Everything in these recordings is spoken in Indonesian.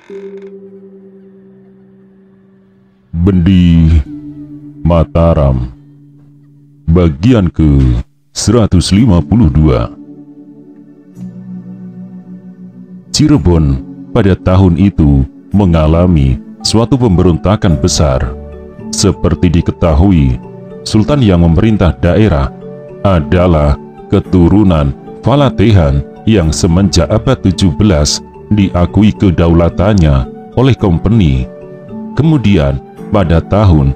Bendi Mataram, bagian ke 152. Cirebon pada tahun itu mengalami suatu pemberontakan besar. Seperti diketahui, Sultan yang memerintah daerah adalah keturunan Falatehan yang semenjak abad 17 diakui kedaulatannya oleh Kompeni. Kemudian pada tahun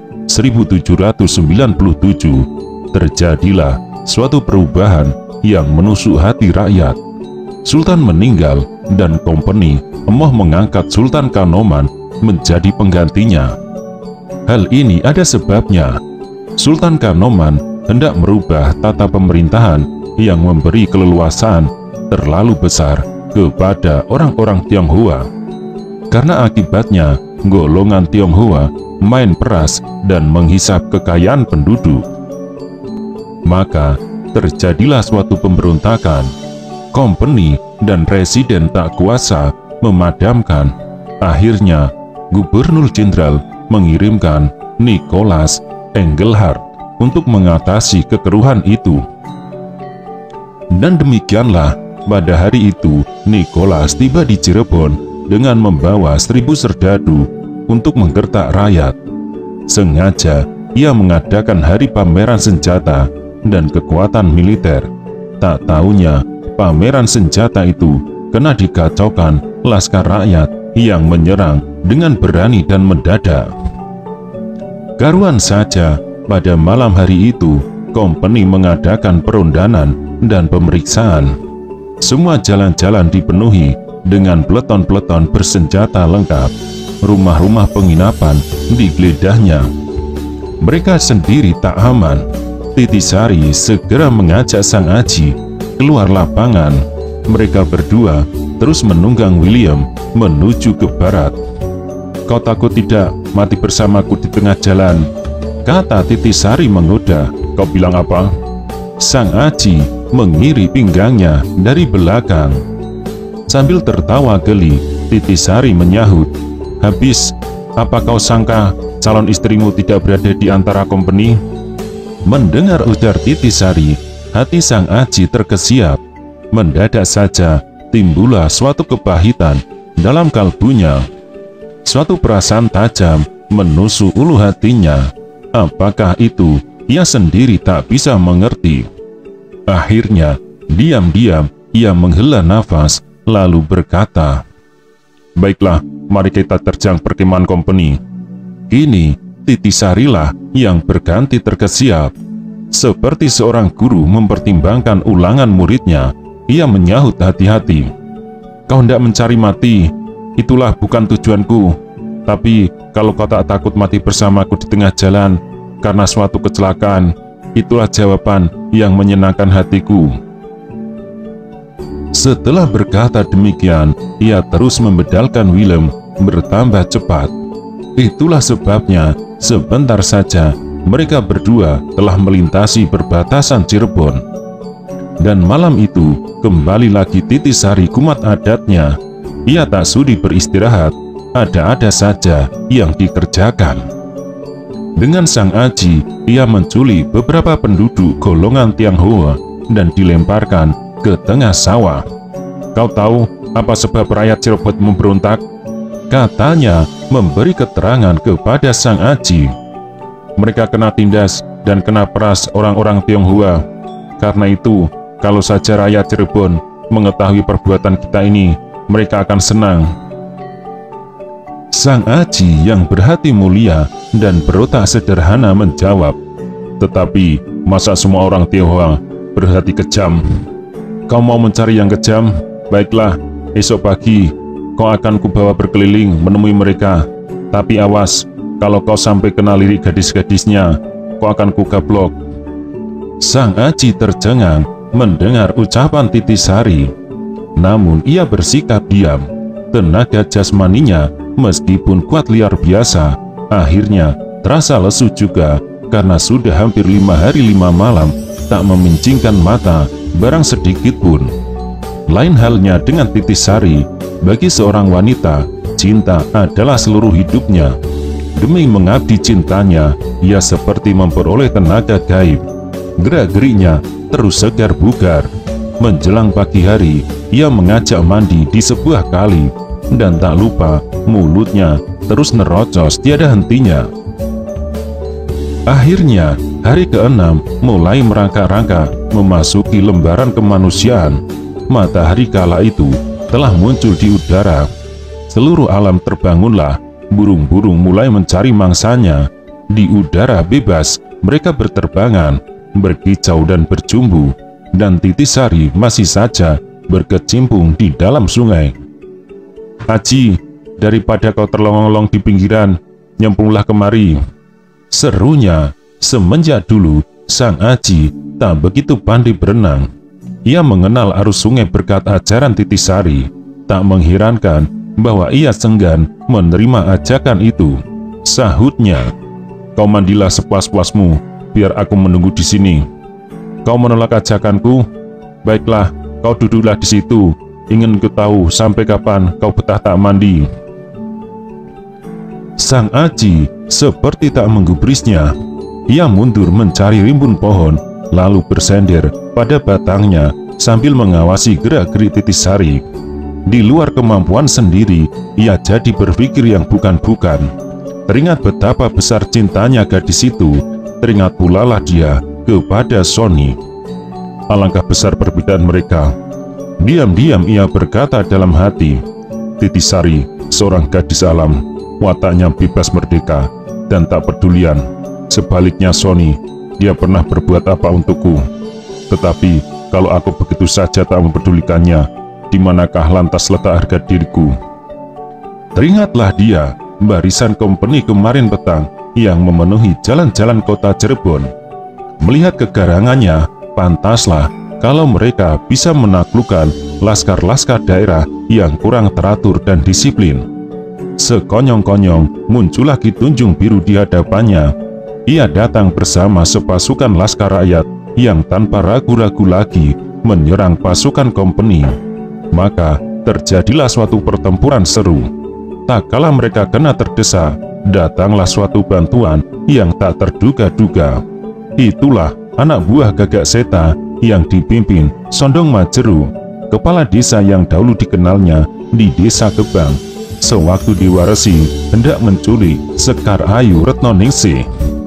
1797 terjadilah suatu perubahan yang menusuk hati rakyat. Sultan meninggal dan Kompeni emoh mengangkat Sultan Kanoman menjadi penggantinya. Hal ini ada sebabnya. Sultan Kanoman hendak merubah tata pemerintahan yang memberi keleluasaan terlalu besar kepada orang-orang Tionghoa. Karena akibatnya golongan Tionghoa main peras dan menghisap kekayaan penduduk. Maka terjadilah suatu pemberontakan. Kompeni dan residen tak kuasa memadamkan. Akhirnya Gubernur Jenderal mengirimkan Nicholas Engelhard untuk mengatasi kekeruhan itu. Dan demikianlah pada hari itu Nicholas tiba di Cirebon dengan membawa 1000 serdadu untuk menggertak rakyat. Sengaja ia mengadakan hari pameran senjata dan kekuatan militer. Tak taunya pameran senjata itu kena dikacaukan laskar rakyat yang menyerang dengan berani dan mendadak. Karuan saja pada malam hari itu Kompeni mengadakan perondanan dan pemeriksaan. Semua jalan-jalan dipenuhi dengan peleton-peleton bersenjata lengkap. Rumah-rumah penginapan digledahnya. Mereka sendiri tak aman. Titisari segera mengajak Sang Aji keluar lapangan. Mereka berdua terus menunggang William menuju ke barat. "Kau takut tidak mati bersamaku di tengah jalan?" kata Titisari menggoda. "Kau bilang apa?" Sang Aji mengiri pinggangnya dari belakang. Sambil tertawa geli, Titisari menyahut, "Habis, apa kau sangka calon istrimu tidak berada di antara Kompeni?" Mendengar ujar Titisari, hati Sang Aji terkesiap. Mendadak saja timbullah suatu kepahitan dalam kalbunya. Suatu perasaan tajam menusuk ulu hatinya. Apakah itu? Ia sendiri tak bisa mengerti. Akhirnya, diam-diam ia menghela nafas, lalu berkata, "Baiklah, mari kita terjang perkemahan Kompeni." Kini, Titisarilah yang berganti terkesiap. Seperti seorang guru mempertimbangkan ulangan muridnya, ia menyahut hati-hati, "Kau hendak mencari mati, itulah bukan tujuanku. Tapi kalau kau tak takut mati bersamaku di tengah jalan karena suatu kecelakaan, itulah jawaban yang menyenangkan hatiku." Setelah berkata demikian, ia terus membedalkan Willem bertambah cepat. Itulah sebabnya sebentar saja mereka berdua telah melintasi perbatasan Cirebon. Dan malam itu kembali lagi Titisari kumat adatnya. Ia tak sudi beristirahat, ada-ada saja yang dikerjakan. Dengan Sang Aji, ia menculik beberapa penduduk golongan Tionghoa dan dilemparkan ke tengah sawah. "Kau tahu apa sebab rakyat Cirebon memberontak?" katanya memberi keterangan kepada Sang Aji. "Mereka kena tindas dan kena peras orang-orang Tionghoa. Karena itu, kalau saja rakyat Cirebon mengetahui perbuatan kita ini, mereka akan senang." Sang Aji yang berhati mulia dan berotak sederhana menjawab, "Tetapi masa semua orang Tionghoa berhati kejam? Kau mau mencari yang kejam? Baiklah, esok pagi kau akan kubawa berkeliling menemui mereka. Tapi awas, kalau kau sampai kena lirik gadis-gadisnya, kau akan kugablok." Sang Aji tercengang mendengar ucapan Titisari. Namun ia bersikap diam. Tenaga jasmaninya meskipun kuat luar biasa, akhirnya terasa lesu juga karena sudah hampir 5 hari 5 malam tak memincingkan mata barang sedikit pun. Lain halnya dengan Titisari. Bagi seorang wanita, cinta adalah seluruh hidupnya. Demi mengabdi cintanya, ia seperti memperoleh tenaga gaib. Gerak-geriknya terus segar bugar. Menjelang pagi hari, ia mengajak mandi di sebuah kali, dan tak lupa mulutnya terus nerocos tiada hentinya. Akhirnya, hari ke-6 mulai merangkak-rangkak memasuki lembaran kemanusiaan. Matahari kala itu telah muncul di udara. Seluruh alam terbangunlah, burung-burung mulai mencari mangsanya. Di udara bebas, mereka berterbangan, berkicau dan berjumbu, dan Titisari masih saja berkecimpung di dalam sungai. "Aji, daripada kau terlolong-lolong di pinggiran, nyempunglah kemari," serunya. Semenjak dulu, sang Aji tak begitu pandai berenang. Ia mengenal arus sungai berkat ajaran Titisari. Tak mengherankan bahwa ia segan menerima ajakan itu. Sahutnya, "Kau mandilah sepuas-puasmu, biar aku menunggu di sini." "Kau menolak ajakanku? Baiklah, kau duduklah di situ. Ingin ku tahu sampai kapan kau betah tak mandi." Sang Aji seperti tak menggubrisnya. Ia mundur mencari rimbun pohon, lalu bersender pada batangnya sambil mengawasi gerak-gerik Titisari. Di luar kemampuan sendiri, ia jadi berpikir yang bukan-bukan. Teringat betapa besar cintanya gadis itu, teringat pula lah dia kepada Sony. Alangkah besar perbedaan mereka. Diam-diam ia berkata dalam hati, "Titisari, seorang gadis alam, wataknya bebas merdeka dan tak pedulian. Sebaliknya Sony, dia pernah berbuat apa untukku. Tetapi kalau aku begitu saja tak mempedulikannya, di manakah lantas letak harga diriku?" Teringatlah dia barisan kompeni kemarin petang yang memenuhi jalan-jalan kota Cirebon. Melihat kegarangannya, pantaslah kalau mereka bisa menaklukkan laskar-laskar daerah yang kurang teratur dan disiplin. Sekonyong-konyong muncullah Ki Tunjung Biru di hadapannya. Ia datang bersama sepasukan laskar rakyat yang tanpa ragu-ragu lagi menyerang pasukan kompeni. Maka terjadilah suatu pertempuran seru. Tak kala mereka kena terdesak, datanglah suatu bantuan yang tak terduga-duga. Itulah anak buah Gagak Seta yang dipimpin Sondong Majeru, kepala desa yang dahulu dikenalnya di Desa Gebang, sewaktu Dewa Resi hendak menculik Sekar Ayu Retnoningsih.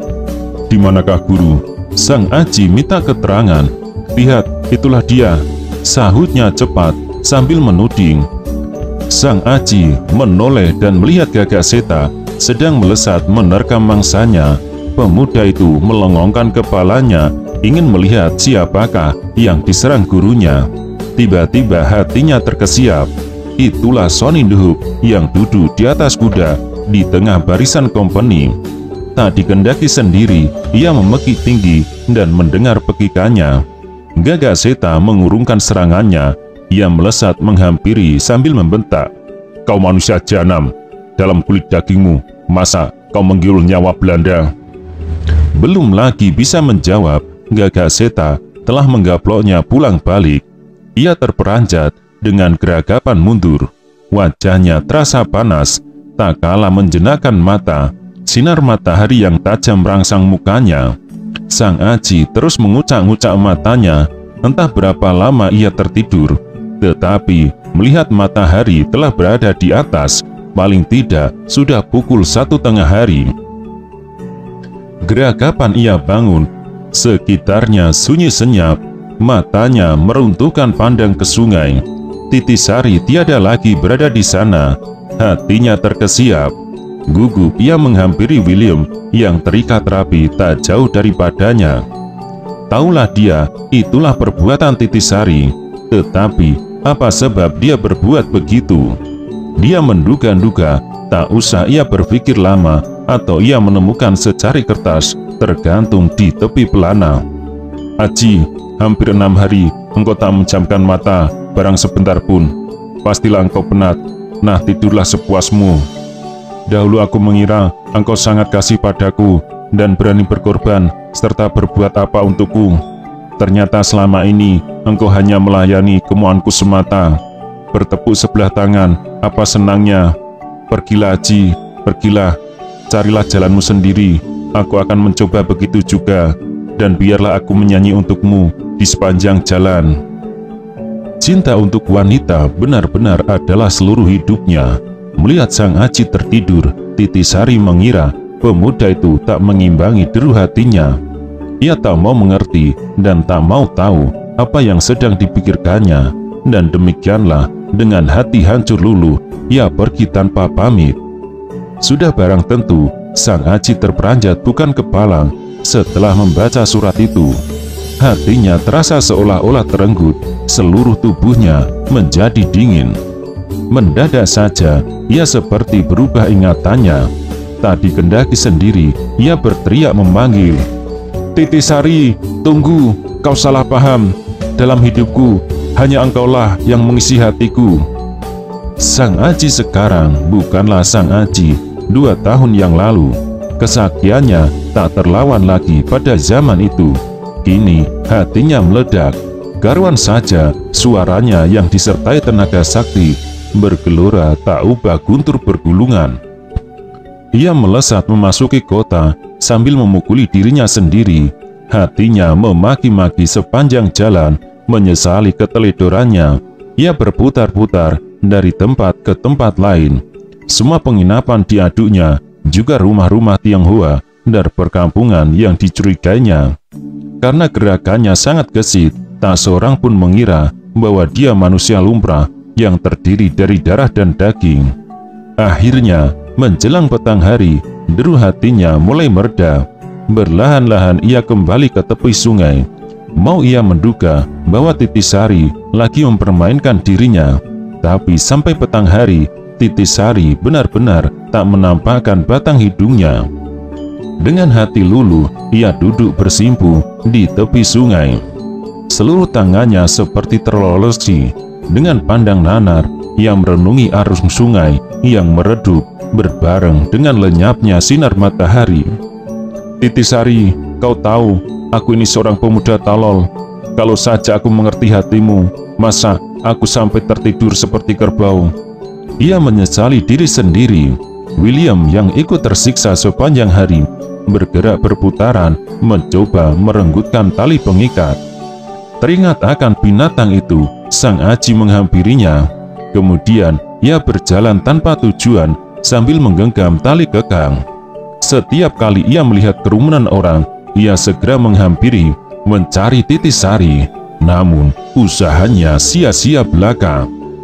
"Di manakah guru?" Sang Aji minta keterangan. "Lihat, itulah dia," sahutnya cepat sambil menuding. Sang Aji menoleh dan melihat Gagak Seta sedang melesat menerkam mangsanya. Pemuda itu melongongkan kepalanya, ingin melihat siapakah yang diserang gurunya. Tiba-tiba hatinya terkesiap. Itulah Sony Nduhuk yang duduk di atas kuda di tengah barisan kompeni. Tak dikendaki sendiri, ia memekik tinggi dan mendengar pekikannya. Gagak Seta mengurungkan serangannya. Ia melesat menghampiri sambil membentak, "Kau manusia jahanam, dalam kulit dagingmu, masa kau menggirul nyawa Belanda?" Belum lagi bisa menjawab, Gagak Seta telah menggaploknya pulang balik. Ia terperanjat dengan geragapan mundur. Wajahnya terasa panas, tak kalah menjenakkan mata. Sinar matahari yang tajam merangsang mukanya. Sang Aji terus mengucak-ngucak matanya. Entah berapa lama ia tertidur, tetapi melihat matahari telah berada di atas, paling tidak sudah pukul 1 tengah hari. Geragapan ia bangun, sekitarnya sunyi senyap, matanya meruntuhkan pandang ke sungai. Titisari tiada lagi berada di sana, hatinya terkesiap. Gugup ia menghampiri William yang terikat rapi tak jauh daripadanya. Taulah dia, itulah perbuatan Titisari. Tetapi apa sebab dia berbuat begitu? Dia menduga-duga, tak usah ia berpikir lama atau ia menemukan secari kertas tergantung di tepi pelana. "Aji, hampir 6 hari engkau tak menjamkan mata barang sebentar pun. Pastilah engkau penat. Nah, tidurlah sepuasmu. Dahulu aku mengira engkau sangat kasih padaku dan berani berkorban serta berbuat apa untukku. Ternyata selama ini engkau hanya melayani kemauanku semata. Bertepuk sebelah tangan, apa senangnya. Pergilah Aji, pergilah, carilah jalanmu sendiri. Aku akan mencoba begitu juga, dan biarlah aku menyanyi untukmu di sepanjang jalan." Cinta untuk wanita benar-benar adalah seluruh hidupnya. Melihat sang Aji tertidur, Titi Sari mengira pemuda itu tak mengimbangi deru hatinya. Ia tak mau mengerti dan tak mau tahu apa yang sedang dipikirkannya, dan demikianlah dengan hati hancur luluh ia pergi tanpa pamit. Sudah barang tentu sang Aji terperanjat bukan kepalang setelah membaca surat itu. Hatinya terasa seolah-olah terenggut, seluruh tubuhnya menjadi dingin. Mendadak saja ia seperti berubah ingatannya. Tak dikendaki sendiri, ia berteriak memanggil, "Titi Sari, tunggu, kau salah paham. Dalam hidupku, hanya engkaulah yang mengisi hatiku." Sang Aji sekarang bukanlah sang Aji 2 tahun yang lalu. Kesaktiannya tak terlawan lagi pada zaman itu. Kini hatinya meledak. Karuan saja suaranya yang disertai tenaga sakti bergelora tak ubah guntur bergulungan. Ia melesat memasuki kota sambil memukuli dirinya sendiri. Hatinya memaki-maki sepanjang jalan, menyesali keteledorannya. Ia berputar-putar dari tempat ke tempat lain. Semua penginapan diaduknya, juga rumah-rumah Tionghoa dan perkampungan yang dicurigainya. Karena gerakannya sangat gesit, tak seorang pun mengira bahwa dia manusia lumrah yang terdiri dari darah dan daging. Akhirnya, menjelang petang hari, deru hatinya mulai mereda. Berlahan-lahan ia kembali ke tepi sungai. Mau ia menduga bahwa Titi Sari lagi mempermainkan dirinya. Tapi sampai petang hari, Titi Sari benar-benar tak menampakkan batang hidungnya. Dengan hati luluh, ia duduk bersimpu di tepi sungai. Seluruh tangannya seperti terlolosi. Dengan pandang nanar, ia merenungi arus sungai yang meredup berbareng dengan lenyapnya sinar matahari. "Titi Sari, kau tahu, aku ini seorang pemuda tolol. Kalau saja aku mengerti hatimu, masa aku sampai tertidur seperti kerbau?" Ia menyesali diri sendiri. William yang ikut tersiksa sepanjang hari bergerak berputaran mencoba merenggutkan tali pengikat. Teringat akan binatang itu, sang Aji menghampirinya. Kemudian ia berjalan tanpa tujuan sambil menggenggam tali kekang. Setiap kali ia melihat kerumunan orang, ia segera menghampiri mencari Titi Sari. Namun usahanya sia-sia belaka.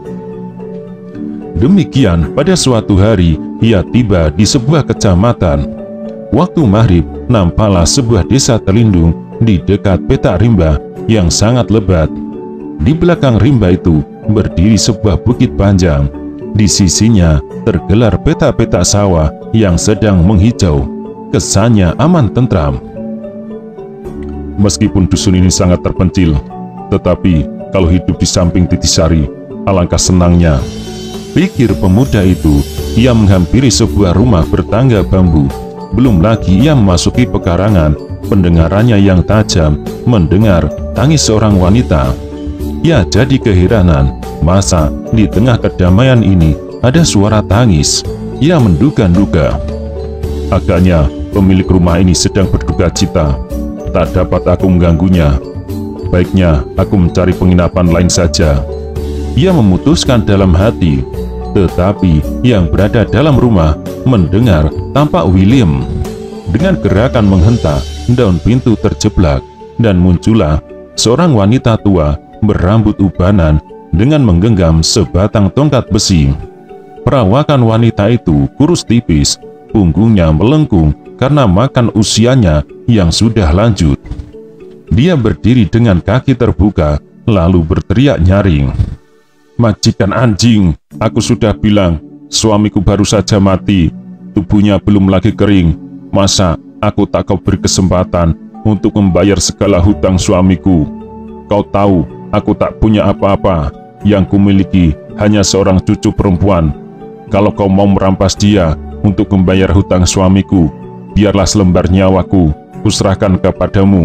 Demikian pada suatu hari ia tiba di sebuah kecamatan. Waktu maghrib, nampaklah sebuah desa terlindung di dekat petak rimba yang sangat lebat. Di belakang rimba itu berdiri sebuah bukit panjang. Di sisinya tergelar petak-petak sawah yang sedang menghijau. Kesannya aman tentram. Meskipun dusun ini sangat terpencil, tetapi kalau hidup di samping Titi Sari, alangkah senangnya, pikir pemuda itu. Ia menghampiri sebuah rumah bertangga bambu. Belum lagi ia memasuki pekarangan, pendengarannya yang tajam mendengar tangis seorang wanita. Ia jadi keheranan, masa di tengah kedamaian ini ada suara tangis. Ia menduga-duga, agaknya pemilik rumah ini sedang berduka cita. Tak dapat aku mengganggunya. Baiknya aku mencari penginapan lain saja. Ia memutuskan dalam hati. Tetapi yang berada dalam rumah mendengar tampak William. Dengan gerakan menghentak, daun pintu terjeblak dan muncullah seorang wanita tua berambut ubanan dengan menggenggam sebatang tongkat besi. Perawakan wanita itu kurus tipis, punggungnya melengkung karena makan usianya yang sudah lanjut. Dia berdiri dengan kaki terbuka lalu berteriak nyaring, "Majikan anjing, aku sudah bilang, suamiku baru saja mati, tubuhnya belum lagi kering. Masa aku tak kau beri kesempatan untuk membayar segala hutang suamiku? Kau tahu, aku tak punya apa-apa, yang kumiliki hanya seorang cucu perempuan. Kalau kau mau merampas dia untuk membayar hutang suamiku, biarlah selembar nyawaku kuserahkan kepadamu."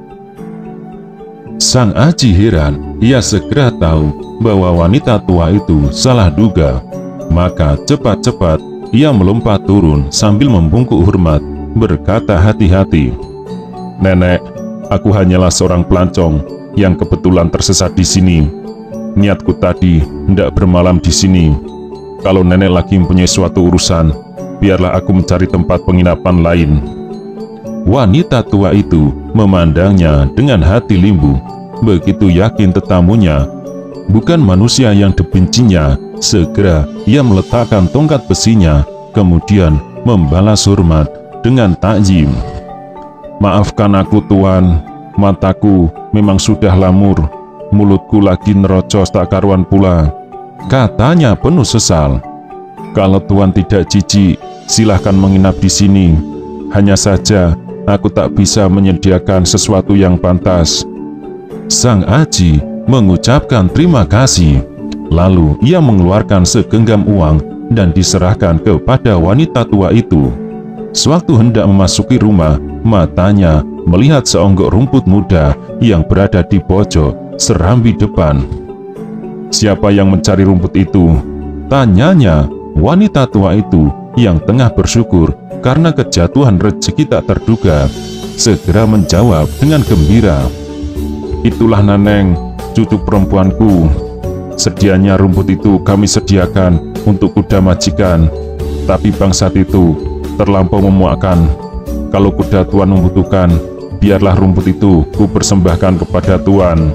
Sang Aji heran. Ia segera tahu bahwa wanita tua itu salah duga. Maka cepat-cepat ia melompat turun sambil membungkuk hormat, berkata hati-hati, "Nenek, aku hanyalah seorang pelancong yang kebetulan tersesat di sini. Niatku tadi hendak bermalam di sini. Kalau nenek lagi mempunyai suatu urusan, biarlah aku mencari tempat penginapan lain." Wanita tua itu memandangnya dengan hati limbu, begitu yakin tetamunya bukan manusia yang dibencinya. Segera ia meletakkan tongkat besinya, kemudian membalas hormat dengan takjim. "Maafkan aku tuan, mataku memang sudah lamur, mulutku lagi nerocos tak karuan pula," katanya penuh sesal. "Kalau tuan tidak jijik, silahkan menginap di sini. Hanya saja aku tak bisa menyediakan sesuatu yang pantas." Sang Aji mengucapkan terima kasih. Lalu ia mengeluarkan segenggam uang dan diserahkan kepada wanita tua itu. Sewaktu hendak memasuki rumah, matanya melihat seonggok rumput muda yang berada di pojok serambi depan. "Siapa yang mencari rumput itu?" tanyanya wanita tua itu yang tengah bersyukur karena kejatuhan rezeki tak terduga. Segera menjawab dengan gembira, "Itulah Neneng, cucu perempuanku. Sedianya rumput itu kami sediakan untuk kuda majikan, tapi bangsat itu terlampau memuakkan. Kalau kuda tuan membutuhkan, biarlah rumput itu ku persembahkan kepada tuan."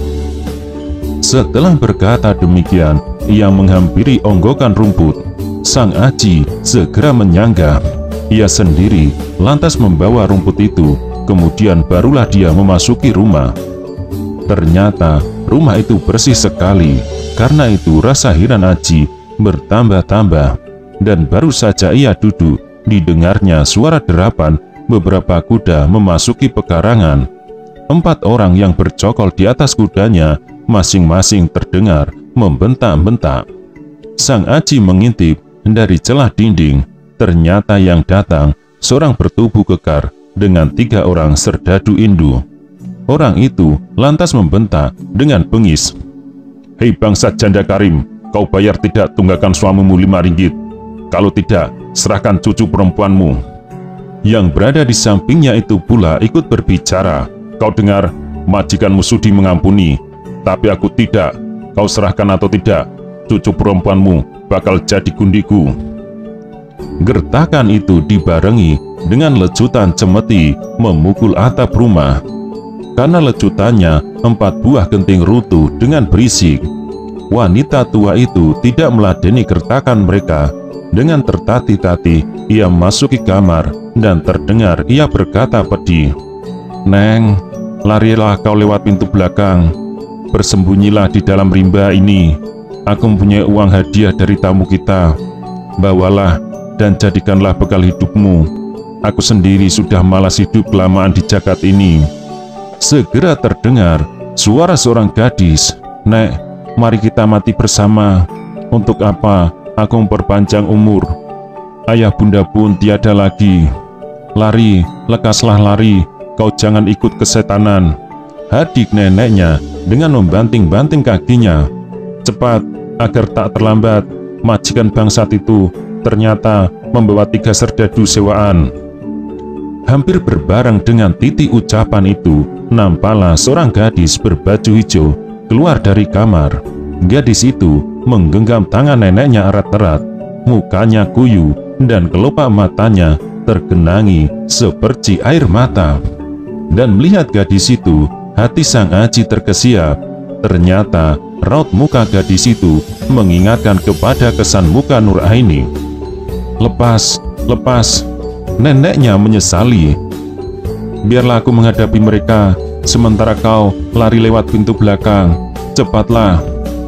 Setelah berkata demikian, ia menghampiri onggokan rumput. Sang Aji segera menyanggah. Ia sendiri lantas membawa rumput itu, kemudian barulah dia memasuki rumah. Ternyata rumah itu bersih sekali. Karena itu rasa heran Aji bertambah-tambah, dan baru saja ia duduk, didengarnya suara derapan beberapa kuda memasuki pekarangan. 4 orang yang bercokol di atas kudanya masing-masing terdengar membentak-bentak. Sang Aji mengintip dari celah dinding. Ternyata yang datang seorang bertubuh kekar dengan 3 orang serdadu Indu. Orang itu lantas membentak dengan bengis, "Hei bangsat janda karim, kau bayar tidak tunggakan suamimu 5 ringgit? Kalau tidak, serahkan cucu perempuanmu." Yang berada di sampingnya itu pula ikut berbicara, "Kau dengar, majikanmu sudi mengampuni, tapi aku tidak. Kau serahkan atau tidak, cucu perempuanmu bakal jadi gundiku." Gertakan itu dibarengi dengan lecutan cemeti memukul atap rumah. Karena lecutannya 4 buah genting runtuh dengan berisik. Wanita tua itu tidak meladeni gertakan mereka. Dengan tertatih-tatih ia masuk ke kamar dan terdengar ia berkata pedih, "Neng, larilah kau lewat pintu belakang. Bersembunyilah di dalam rimba ini. Aku mempunyai uang hadiah dari tamu kita. Bawalah dan jadikanlah bekal hidupmu. Aku sendiri sudah malas hidup kelamaan di jagat ini." Segera terdengar suara seorang gadis, "Nek, mari kita mati bersama. Untuk apa aku memperpanjang umur? Ayah bunda pun tiada lagi. Lari, lekaslah lari, kau jangan ikut kesetanan." Hadik neneknya dengan membanting-banting kakinya. "Cepat, agar tak terlambat. Majikan bangsat itu ternyata membawa 3 serdadu sewaan." Hampir berbareng dengan titik ucapan itu, nampaklah seorang gadis berbaju hijau keluar dari kamar. Gadis itu menggenggam tangan neneknya erat-erat. Mukanya kuyu dan kelopak matanya tergenangi seperti air mata. Dan melihat gadis itu, hati sang Aji terkesiap. Ternyata raut muka gadis itu mengingatkan kepada kesan muka Nuraini. "Lepas, lepas," neneknya menyesali. "Biarlah aku menghadapi mereka, sementara kau lari lewat pintu belakang. Cepatlah."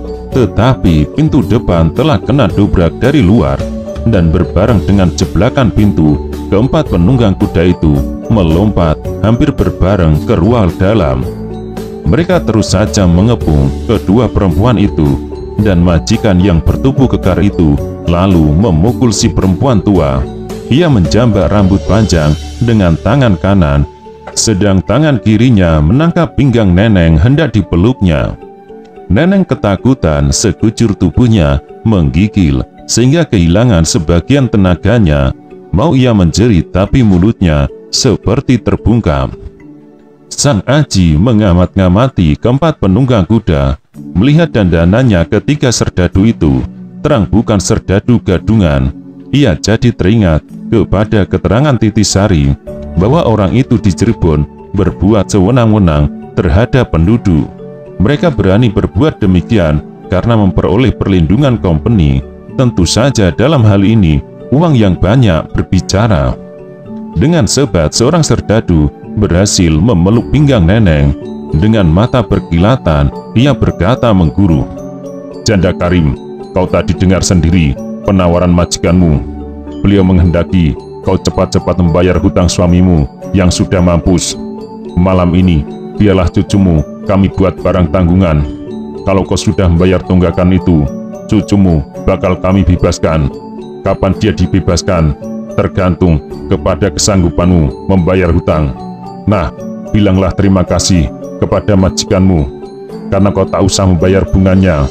Tetapi pintu depan telah kena dobrak dari luar, dan berbareng dengan jebakan pintu, keempat penunggang kuda itu melompat hampir berbareng ke ruang dalam. Mereka terus saja mengepung kedua perempuan itu, dan majikan yang bertubuh kekar itu lalu memukul si perempuan tua. Ia menjambak rambut panjang dengan tangan kanan, sedang tangan kirinya menangkap pinggang Neneng hendak dipeluknya. Neneng ketakutan, sekujur tubuhnya menggigil sehingga kehilangan sebagian tenaganya. Mau ia menjerit, tapi mulutnya seperti terbungkam. Sang Aji mengamat-ngamati keempat penunggang kuda, melihat dandanannya ketiga serdadu itu terang bukan serdadu gadungan. Ia jadi teringat kepada keterangan Titisari bahwa orang itu di Cirebon berbuat sewenang-wenang terhadap penduduk. Mereka berani berbuat demikian karena memperoleh perlindungan company. Tentu saja dalam hal ini uang yang banyak berbicara. Dengan sebat seorang serdadu berhasil memeluk pinggang Neneng. Dengan mata berkilatan, ia berkata mengguru, "Janda Karim, kau tadi dengar sendiri penawaran majikanmu. Beliau menghendaki kau cepat-cepat membayar hutang suamimu yang sudah mampus. Malam ini, biarlah cucumu kami buat barang tanggungan. Kalau kau sudah membayar tunggakan itu, cucumu bakal kami bebaskan. Kapan dia dibebaskan, tergantung kepada kesanggupanmu membayar hutang. Nah, bilanglah terima kasih kepada majikanmu, karena kau tak usah membayar bunganya."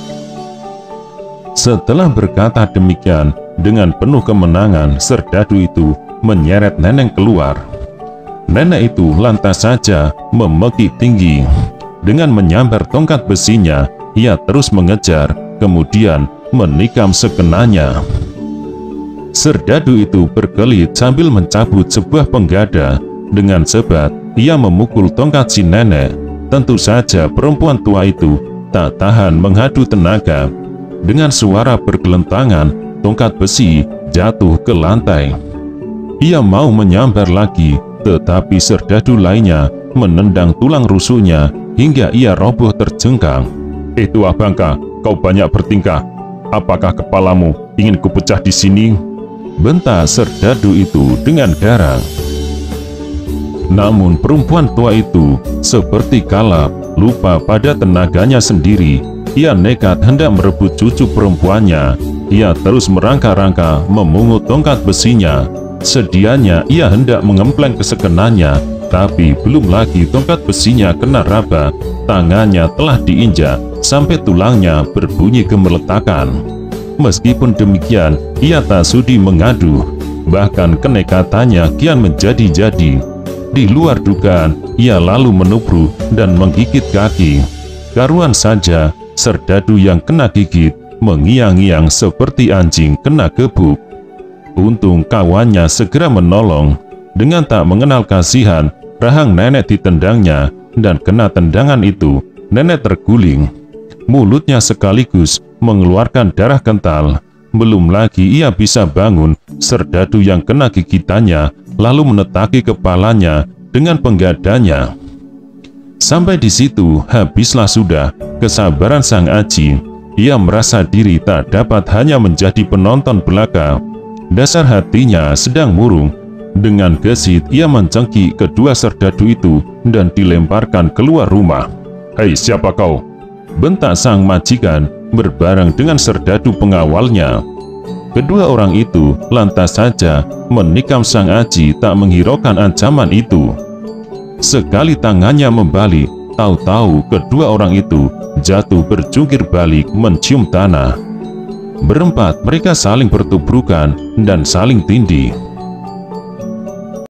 Setelah berkata demikian, dengan penuh kemenangan, serdadu itu menyeret Neneng keluar. Nenek itu lantas saja memekik tinggi. Dengan menyambar tongkat besinya, ia terus mengejar, kemudian menikam sekenanya. Serdadu itu berkelit sambil mencabut sebuah penggada. Dengan sebat, ia memukul tongkat si nenek. Tentu saja perempuan tua itu tak tahan mengadu tenaga. Dengan suara bergelentangan, tongkat besi jatuh ke lantai. Ia mau menyambar lagi, tetapi serdadu lainnya menendang tulang rusuknya hingga ia roboh terjengkang. "Tua Bangka, kau banyak bertingkah. Apakah kepalamu ingin kupecah di sini?" bentak serdadu itu dengan garang. Namun perempuan tua itu seperti kalap, lupa pada tenaganya sendiri. Ia nekat hendak merebut cucu perempuannya. Ia terus merangka-rangka memungut tongkat besinya. Sedianya ia hendak mengempleng ke sekenanya, tapi belum lagi tongkat besinya kena raba. Tangannya telah diinjak sampai tulangnya berbunyi gemerletakan. Meskipun demikian, ia tak sudi mengadu. Bahkan kenekatannya kian menjadi-jadi. Di luar dugaan, ia lalu menubruk dan menggigit kaki. Karuan saja, serdadu yang kena gigit mengiang-iang seperti anjing kena gebuk. Untung kawannya segera menolong. Dengan tak mengenal kasihan, rahang nenek ditendangnya, dan kena tendangan itu, nenek terguling. Mulutnya sekaligus mengeluarkan darah kental. Belum lagi ia bisa bangun, serdadu yang kena gigitannya lalu menetaki kepalanya dengan penggadanya. Sampai di situ habislah sudah kesabaran sang Aji. Ia merasa diri tak dapat hanya menjadi penonton belaka. Dasar hatinya sedang murung. Dengan gesit ia mencengkik kedua serdadu itu dan dilemparkan keluar rumah. "Hei, siapa kau?" bentak sang majikan berbareng dengan serdadu pengawalnya. Kedua orang itu lantas saja menikam sang Aji tak menghiraukan ancaman itu. Sekali tangannya membalik, tahu-tahu kedua orang itu jatuh berjungkir balik mencium tanah. Berempat mereka saling bertubrukan dan saling tindih.